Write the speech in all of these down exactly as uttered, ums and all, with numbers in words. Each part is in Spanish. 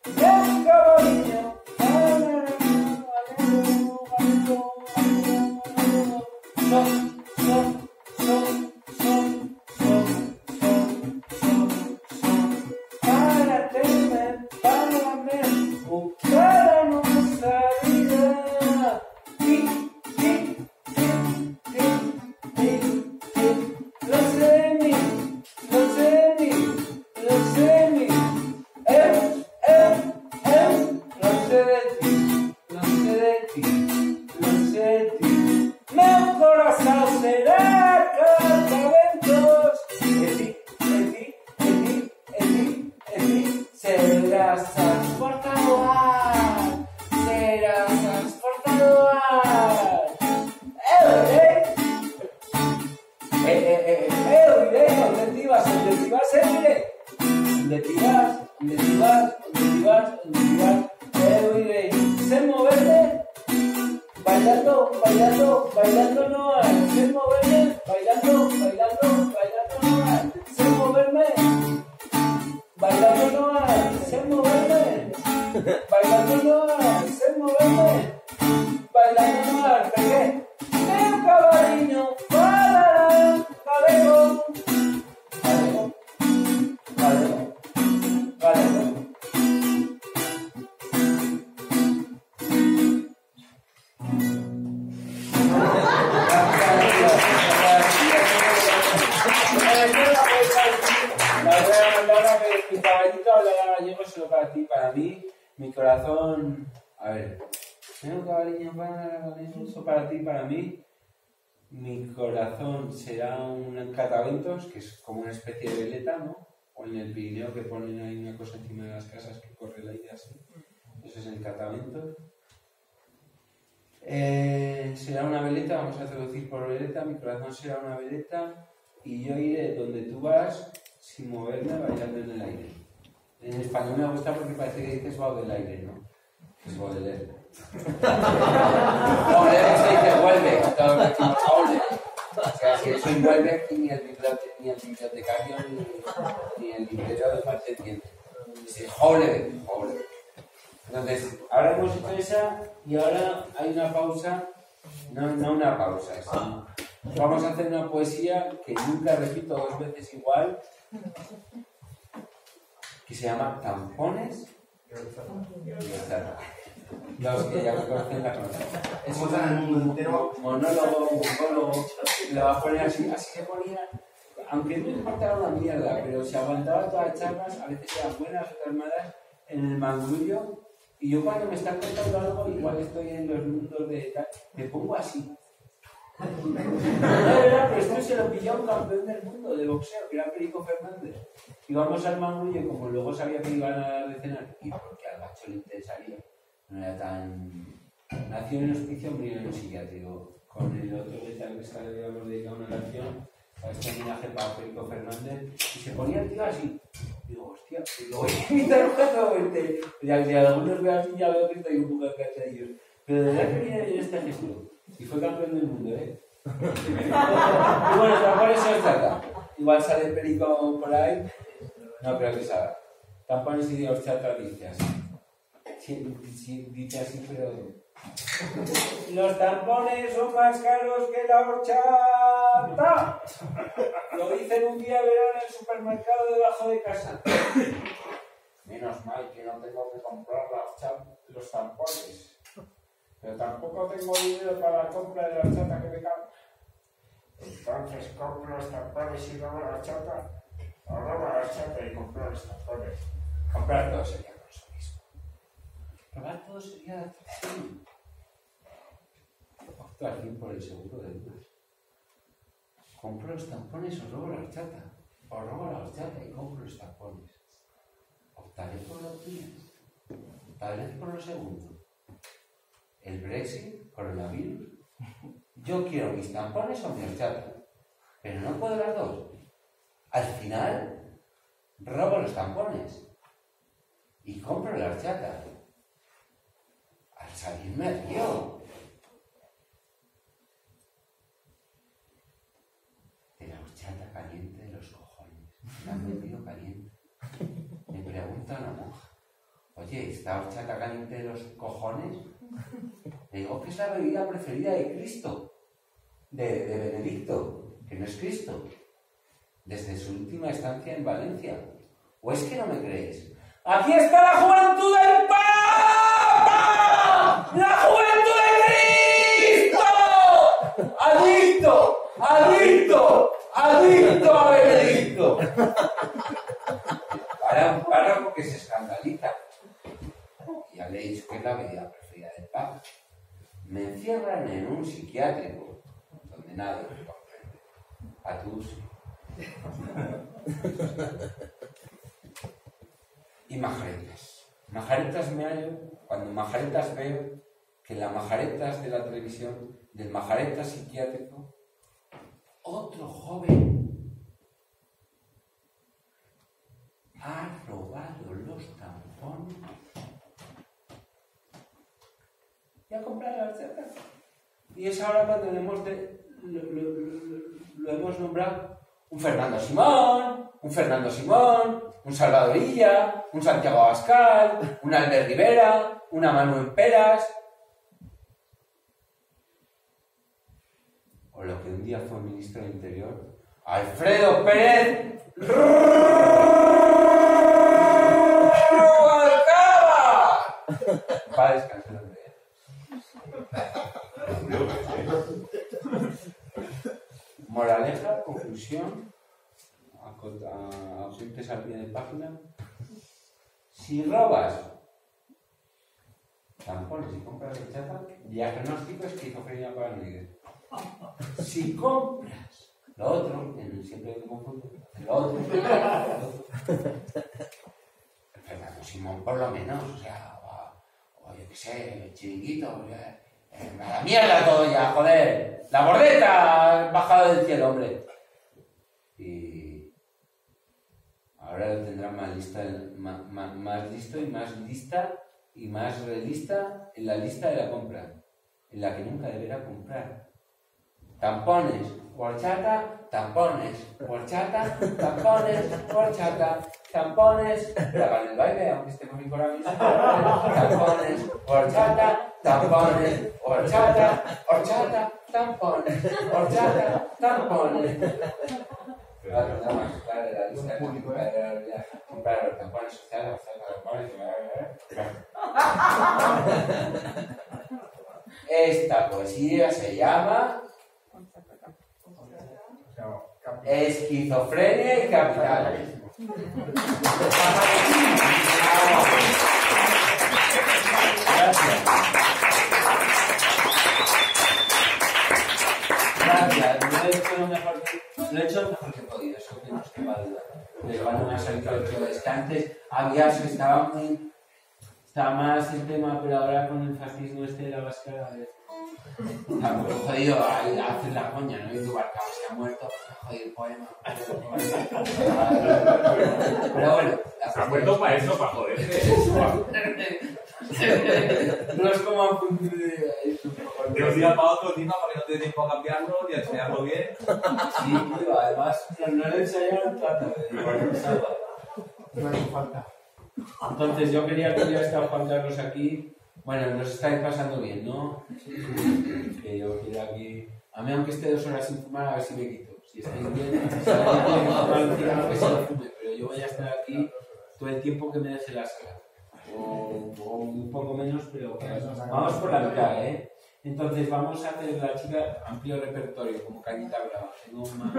el caballito. Son, son, son, son, son, son, son, son. Para temer, para ver, buscar nuestra vida. Sí, sí, sí, sí, sí, sí. Lo sé de mí, lo sé de mí, lo sé de mí. Eh, eh, eh. Lo sé de ti, lo sé de ti, lo sé de ti. Meu corazón será cargamentos. En ti, en ti, en ti, en ti, en ti. Serás transportado al, serás transportado al. ¡Eh, eh! ¡Eh, eh, eh! ¡Eh, eh! ¿Dónde te ibas? ¿Dónde te ibas, eh? ¿Dónde te ibas? ¿Dónde te ibas? ¿Dónde te ibas? ¿Dónde te ibas? ¡Eh, eh! ¿Sé moverme? Bailando, bailando, bailando no hay. Sé moverme, bailando, bailando, bailando no hay. Sé moverme, bailando no hay. Sé moverme, bailando no hay. Sé moverme, bailando no hay. ¿Por qué? Un caballino, balarán, cabello. Cabello, cabello, cabello. Mi caballito hablará gallego solo para ti, para mí, mi corazón. A ver, tengo caballito para solo para ti, para mí. Mi corazón será un cataventos, que es como una especie de veleta, ¿no? O en el Pirineo que ponen ahí una cosa encima de las casas que corre el aire así. Eso es el cataventos. Eh, será una veleta, vamos a traducir por veleta. Mi corazón será una veleta y yo iré donde tú vas sin moverme, bailando en el aire. En español me gusta porque parece que dices Baudelaire, ¿no? Es Baudelaire. Baudelaire se dice vuelve, todo lo que decimos vuelve. O sea, si eso envuelve aquí ni el bibliotecario, ni el bibliotecario, ni, ni el librero de parte entiende. Dice jole, jole. Entonces, ahora hemos hecho esa y ahora hay una pausa, no, no una pausa, sino vamos a hacer una poesía que nunca repito dos veces igual, que se llama Tampones y Horchata. Los que ya conocen la conocen. Es un monólogo, un monólogo, lo va a poner así, así se ponía, aunque no importaba una mierda, pero se aguantaba todas las charlas, a veces eran buenas, otras malas, en el mangrullo. Y yo cuando me están contando algo, igual estoy en los mundos de tal, me pongo así. No, de verdad, pero esto se lo pilló un campeón del mundo de boxeo, que era Perico Fernández. Íbamos al mangrullo y como luego sabía que iban a dar de cenar, y porque al macho le interesaría, no era tan... Nació en el hospicio, murió en el psiquiátrico. Con el otro letal que le habíamos dedicado una canción a este homenaje para Perico Fernández, y se ponía el tío así. Digo, hostia, lo voy a imitar cuando vente. Ya, si algunos vean así, ya veo que estoy un poco cacha de ellos. Pero de verdad que viene en este gesto. Y fue campeón del mundo, ¿eh? Y bueno, tampoco eso es trata. Igual sale el Perico por ahí. No creo que salga. Tampones y horchata dice así. Sí, sí, dice así, pero... Los tampones son más caros que la horchata. Lo hice un día de verano en el supermercado debajo de casa. Menos mal que no tengo que comprar las los tampones. Pero tampoco tengo dinero para la compra de la horchata que me cabe. Entonces compro los tampones y luego la horchata. O luego la horchata y compro los tampones. Comprar todo sería consumismo. Probar todo sería atracción. Opto al fin por el seguro de dudas. Compro los tampones o robo la horchata. O robo la horchata y compro los tampones. Optaré por lo primero. Optaré por lo segundo. El Brexit, coronavirus. Yo quiero mis tampones o mi horchata. Pero no puedo las dos. Al final, robo los tampones. Y compro la horchata. Al salir me río. De la horchata caliente de los cojones. Me han metido caliente. Me pregunta una monja. Oye, oye, esta horchata caliente de los cojones, le digo que es la bebida preferida de Cristo, de, de Benedicto, que no es Cristo, desde su última estancia en Valencia. ¿O es que no me crees? ¡Aquí está la juventud del Papa! ¡La juventud de Cristo! ¡Adicto! ¡Adicto! ¡Adicto a Benedicto! Para un párroco que se escandaliza. Ya le he dicho que es la bebida preferida del Papa. Me encierran en un psiquiátrico donde nadie me comprende. A tú sí. Y majaretas. Majaretas me hallo cuando majaretas veo que en las majaretas de la televisión, del majaretas psiquiátrico, otro joven ha robado los tampones y ha comprado la horchata. Y es ahora cuando lo hemos, de, lo, lo, lo, lo hemos nombrado un Fernando Simón, un Fernando Simón, un Salvadorilla, un Santiago Abascal, un Albert Rivera, una Manuel Peras. O lo que un día fue ministro del Interior, Alfredo Pérez Rubalcaba. Va a descansar de él. Moraleja, conclusión, apuntes al pie de página. Si robas tampones y compras horchata, diagnóstico esquizofrenia paranoide. Si compras lo otro, en siempre me confundo, lo otro, lo otro, Fernando Simón por lo menos, o sea, o, o yo qué sé, el chiringuito, eh, eh, a la mierda todo ya, joder, la bordeta bajada del cielo, hombre. Y ahora lo tendrán más lista, más, más, más listo y más lista y más realista en la lista de la compra, en la que nunca deberá comprar. Tampones, horchata, tampones, horchata, tampones, horchata, tampones, para el baile, aunque estemos en corales, tampones, horchata, tampones, horchata, horchata, tampones, horchata, tampones. Claro, nada más, claro, la lista de comprar los tampones, horchata, horchata, tampones. Esta poesía se llama Esquizofrenia y capitalismo. Gracias. Gracias. Lo he hecho lo mejor que, lo he hecho lo mejor que he podido, eso que no os quepa duda. Pero cuando me ha salido el tío, es que antes había, estaba muy, estaba más el tema, pero ahora con el fascismo este de la vascara, está muy jodido a hacer la coña, ¿no? Y tu Barcao se ha muerto, jodido el poema. Pero bueno. Se ha muerto para eso, para joder. No es como a punto de... De un día para otro, encima, porque no tiene tiempo a cambiarlo ni a enseñarlo bien. Sí, tío, además, no le enseñaron tanto, igual no salva. No hace falta. Entonces, yo quería que ya estaba Juan Carlos aquí. Bueno, nos estáis pasando bien, ¿no? Que yo quiero aquí... A mí, aunque esté dos horas sin fumar, a ver si me quito. Si estáis bien, si alguien tiene que fumar un cigarro, que se lo fume. Pero yo voy a estar aquí todo el tiempo que me deje la sala. O, o un poco menos, pero vamos por la mitad, ¿eh? Entonces vamos a hacer la chica amplio repertorio, como Cañita Brava. Tengo más...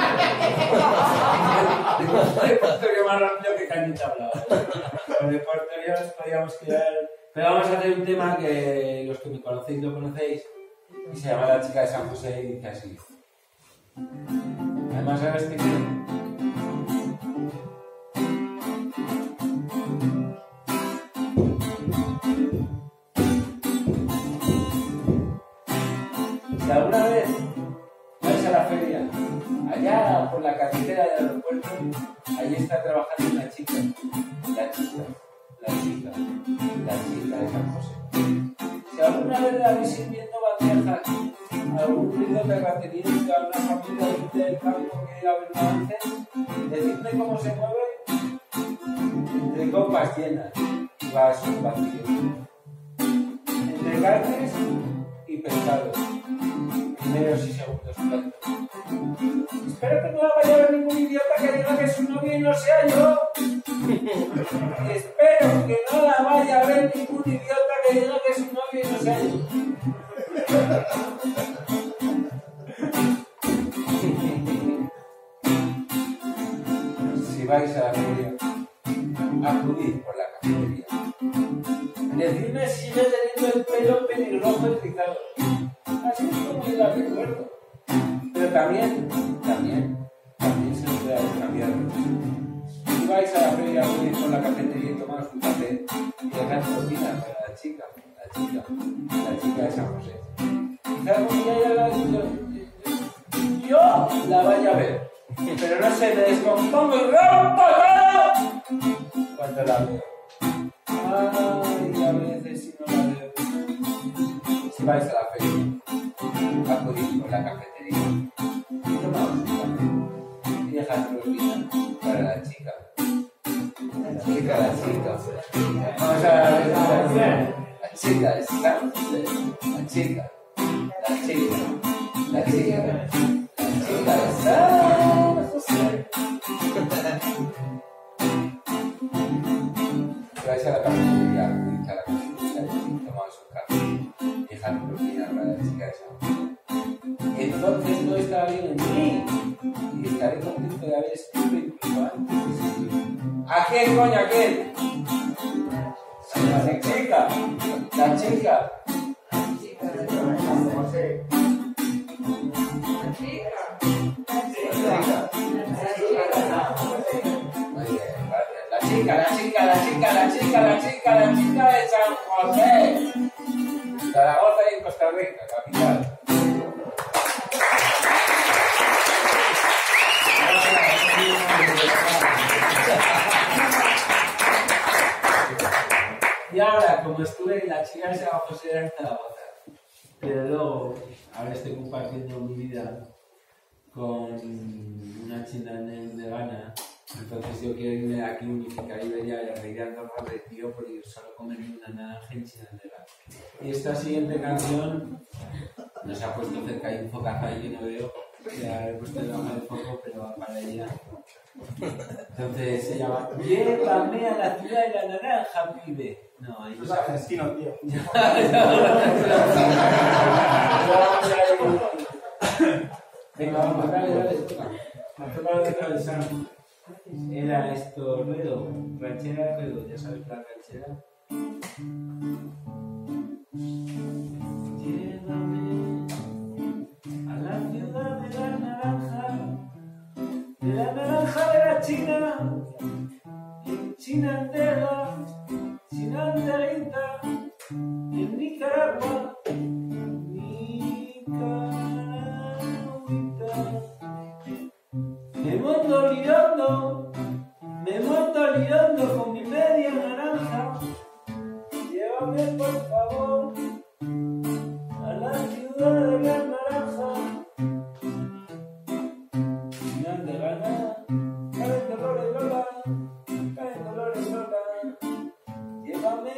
Tengo un repertorio más amplio que Cañita Brava. Con repertorios podríamos crear... Pero vamos a hacer un tema que los que me conocéis lo conocéis, y se llama La chica de San José y dice así. Además ahora este que... Si alguna vez vais a la feria, allá por la carretera del aeropuerto, ahí está trabajando una chica, la chica. La chica, la chica de San José. Si alguna vez la veis sirviendo bandejas, algún ruido de característica, una familia del campo que la avance, decidme cómo se mueve entre copas llenas. Y vasos vacíos. Entre carnes y pescados. Primeros y segundos platos. Espero que no vaya a haber ningún idiota que diga que su novio no sea yo. Espero que no la vaya a ver ningún idiota que diga que su novio no sea yo. Si vais a la feria, acudid por la cafetería. Decidme si sigue teniendo el pelo pelirrojo y rizado. Así es como yo la recuerdo. Pero también, también, también se puede haber cambiado. Si vais a la feria, acudid por la cafetería y tomaos un café y dejad propina para la chica, la chica, la chica de San José. Quizás como ya ya la yo la vaya a ver, pero no se me descompongo y rompo todo cuando la veo. Ay, a veces si no la veo. Si vais a la feria, acudid por la cafetería y tomaos un café y dejad propina para la chica. La chica, la chica. Vamos a ver la chica de San José. La chica, la chica, la chica, la chica de San José. Si vais a la cafetería, acudid a la cafetería y tomaos un café y dejad propina para la chica de San José. Entonces no estará bien en mí y estaré contento de haber escrito incluso antes. ¿Aquel, coño, aquel? La chica, la chica. La chica, la chica, la chica, la chica, la chica, la chica de San José. Zaragoza y Costa Rica, capital. Y ahora, como estuve en la chica de San José era en Zaragoza, pero luego, ahora estoy compartiendo mi vida con una china de Ghana, entonces yo quiero irme de aquí, unificar Iberia y arreglar normas de tío por ir solo a comer una naranja en China de Ghana. Y esta siguiente canción nos ha puesto cerca, hay un focazo ahí que no veo, ya he puesto el ojo del foco, pero va para ella. Entonces se llama Llévame a la ciudad de la naranja, pibe. No, ahí no es argentino, tío. Venga, vamos, dale, dale. Me ha tocado de cabeza. Era esto, ruedo, ranchera, ruedo, ya sabes la ranchera. Llévame a la ciudad de la naranja, de la naranja de la China, en China entera, China enterita, en Nicaragua, Nicaragüita. Me monto liando, me monto liando con mi media naranja. Llévame por favor a la ciudad de la naranja. Final de gana, caen dolores Lola, caen dolores Lola. Llévame,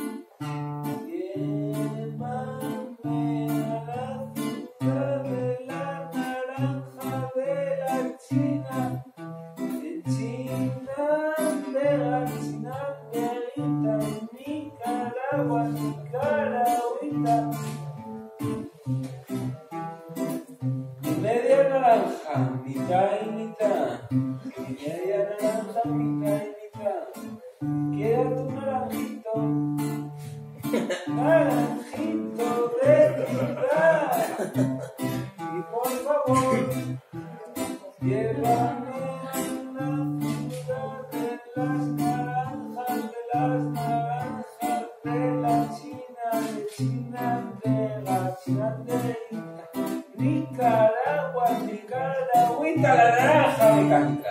llévame a la ciudad de la naranja de la China. En China de la China negrita, en Nicaragua, Nicaragüita. Media naranja, mitad y mitad. Media naranja, mitad y mitad. Queda tu naranjito, naranjito de mitad. Y por favor, llévame a la ciudad de las naranjas, de las naranjas de la China, de China de la China de Nicaragua, Nicaragüita, la naranja mecánica.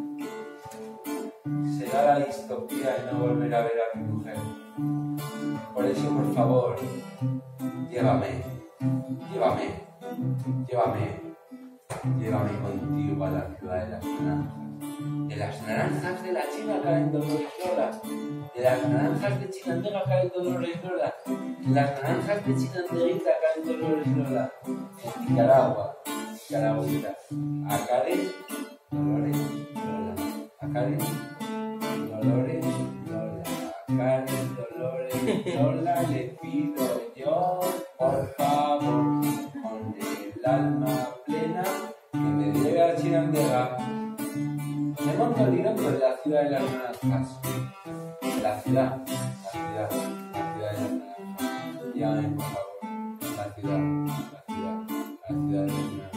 Será la distopía y no volver a ver a mi mujer. Por eso, por favor, llévame, llévame, llévame, llévame contigo a la ciudad de las naranjas. De las naranjas de la China caen Dolores Lola. De las naranjas de Chinandega caen Dolores Lola. De las naranjas de Chinandeguita caen Dolores Lola. En Nicaragua, Nicaragüita. Acaren, Dolores Lola. Acaren, Dolores Lola. Acaren, Dolores Lola. Le pido yo, por favor, con el alma plena, que me lleve a Chinandega. Me monto el hilo de la ciudad de las naranjas. La ciudad, la ciudad, la ciudad de las naranjas. Llámame, por favor. La ciudad, la ciudad, la ciudad de las naranjas.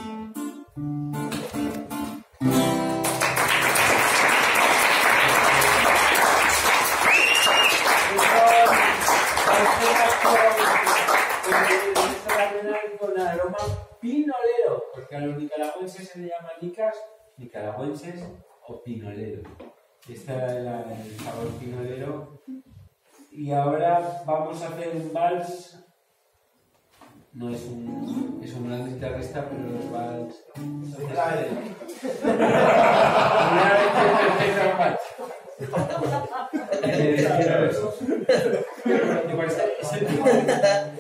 Con aroma pinolero, porque a los nicaragüenses se les llama nicas, nicaragüenses o pinolero. Este era el sabor pinolero. Y ahora vamos a hacer un vals. No es un, es un gran guitarrista, pero los vals. Una vez que empieza un vals. Es el tipo de...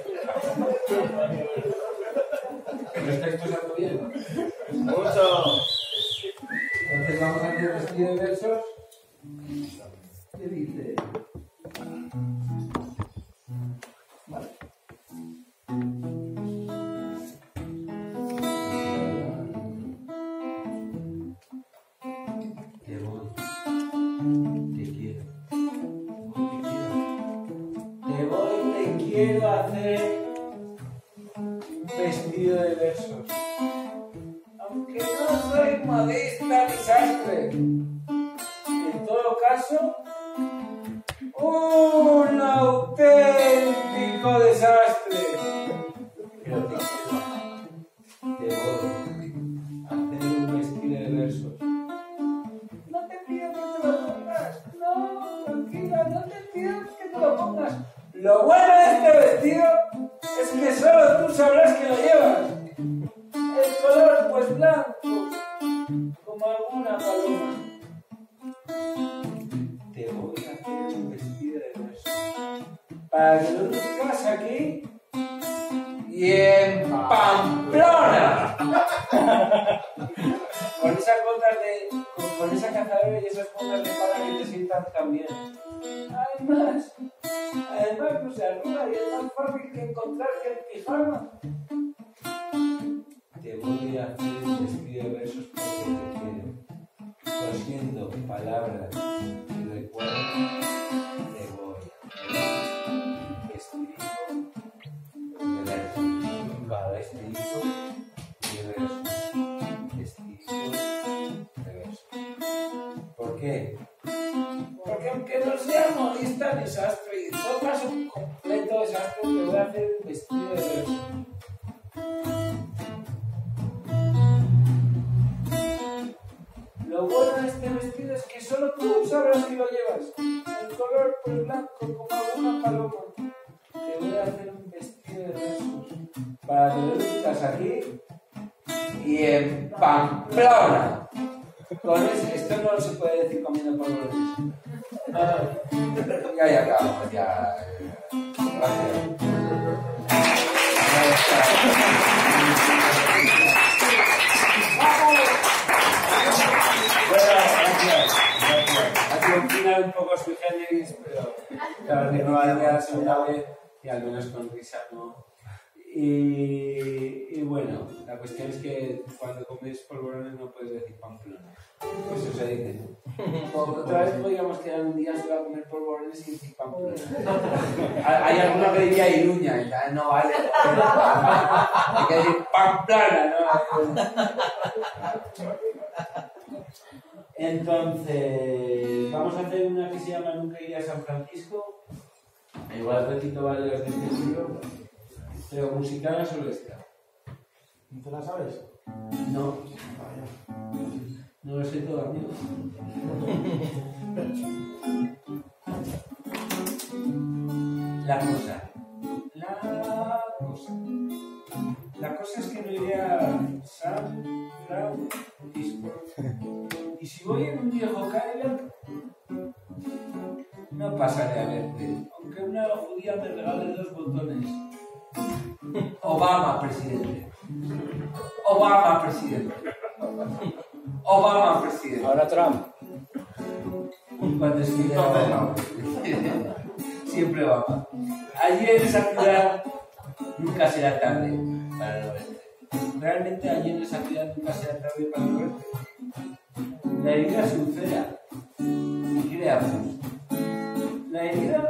¿Lo estáis pasando bien? ¡Mucho! Entonces vamos a hacer vestido de versos. ¿Qué dice? Vale. Te voy. Te quiero. Te voy, te quiero hacer un vestido de versos. Aunque no soy modesta ni sastre. En todo caso, un auténtico desastre. Pero te quiero. Te voy a hacer un vestido de versos. No te pido que te lo pongas. No, tranquila, no te pido que te lo pongas. Lo bueno de este vestido es que solo tú sabrás que lo llevas. El color, pues blanco, como alguna paloma. Te voy a hacer un vestido de versos para que lo luzcas aquí y en Pamplona. Con esas botas de... Con, con esa cazadora y esas botas de pala que te sientan tan bien. Además, además no se arruga y es más fácil que encontrar que el pijama. Te voy a hacer un vestido de versos porque te quiero. Cosiendo palabras y recuerdos, te voy a hacer un vestido de versos. Vale, vestido de versos. Vestido de versos. ¿Por qué? Porque aunque no sea modista ni sastre, y en todo caso un completo desastre, te voy a hacer un vestido de versos. Lo bueno de este vestido es que solo tú sabrás que lo llevas. El color pues blanco como alguna paloma. Te voy a hacer un vestido de versos para que lo luzcas aquí y en Pamplona. Con ese, esto no se puede decir comiendo polvorones. Ah, ya, ya acabamos, ya. Gracias. Bueno, gracias. Gracias. Ha sido un final un poco sui generis, pero claro que no va a quedar la segunda vez y al menos con risa no. Y, y bueno, la cuestión es que cuando comes polvorones no puedes decir Pamplona. Eso se dice, ¿no? Otra vez podríamos quedar un día solo a comer polvorones y decir Pamplona. Hay alguno que diría Iruña y ya no vale. Hay que decir Pamplona, ¿no? Entonces, vamos a hacer una que se llama Nunca iré a San Francisco. Igual repito varios de este libro. Pero musical solo esta. ¿No te la sabes? No. No lo sé todo, amigo. La cosa. La cosa. La cosa es que no iré a San Francisco. Y si voy en día me regale dos botones. Obama presidente. Obama presidente. Obama presidente. Ahora Trump. Cuando escribe Obama presidente. Siempre Obama. Allí en esa ciudad nunca será tarde para el oeste. Realmente allí en esa ciudad nunca será tarde para el oeste. La herida se ulcera y crea pus. La herida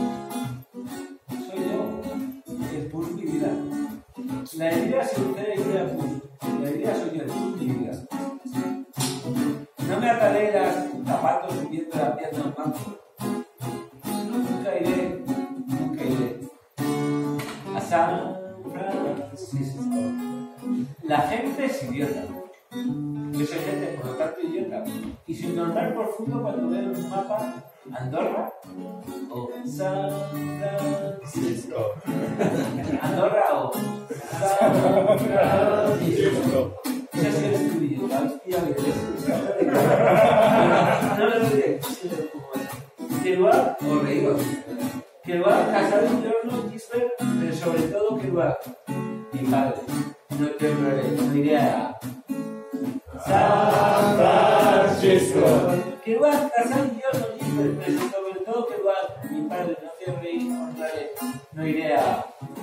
soy yo, el pus mi vida. La herida se ulcera y crea pus. La herida soy yo, el pus mi vida. No me ataré los zapatos subiendo la pierna al banco. Nunca iré, nunca iré a San Francisco. La gente es idiota. Yo soy gente, por lo tanto, idiota. Y sin nombrar profundo cuando veo un mapa, Andorra o San Francisco. Andorra o San Francisco. Esa sí es tu idiota. Hostia, que no lo diré. Que lo ha, o reíros, que lo ha casado en Jorno Gisbert, pero sobre todo que lo ha, mi padre. No te no iré a San Francisco. Que lo ha casado en Jorno Gisbert, pero sobre todo que lo ha, mi padre. No te reír, no iré a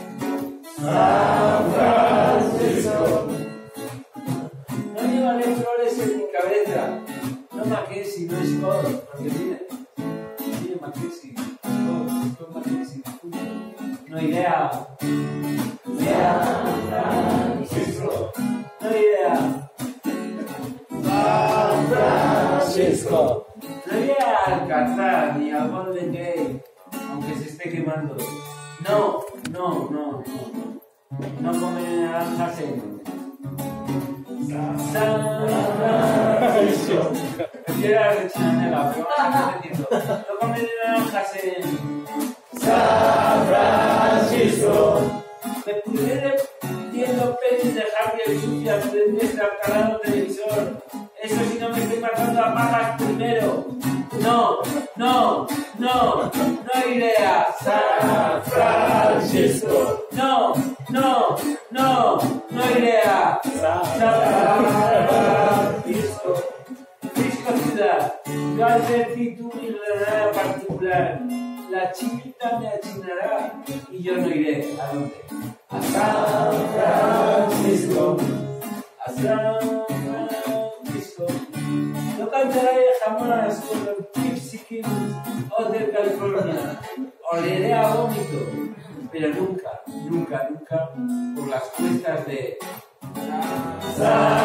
San Francisco. No llevaré flores en mi cabeza. No Mackenzie, no Scott, porque tiene. Tiene Mackenzie. Scott, Mackenzie. No iré a. No iré a. Francisco. No iré a. San Francisco. No iré a Alcatraz ni a Golden Gate, aunque se esté quemando. No, no, no, no. No comeré naranjas en. San Francisco. Prefiero la rechinanela, pero vamos repitiendo. No comeré naranjas en San Francisco. Me pudré viendo pelis de Harry sucias de nuestro canal televisor. Eso si no me estoy matando a pajas primero. No, no, no, no iré a San Francisco. No, no, no, no iré a San Francisco. Frisco ciudad, yo al ver ti tú mi nada particular. La chinita me achinará y yo no iré. ¿A dónde? A San Francisco. A San Francisco. No cantaré jamás con los Gypsy Kings Hotel California. Oleré a vómito, pero nunca, nunca, nunca por las cuestas de San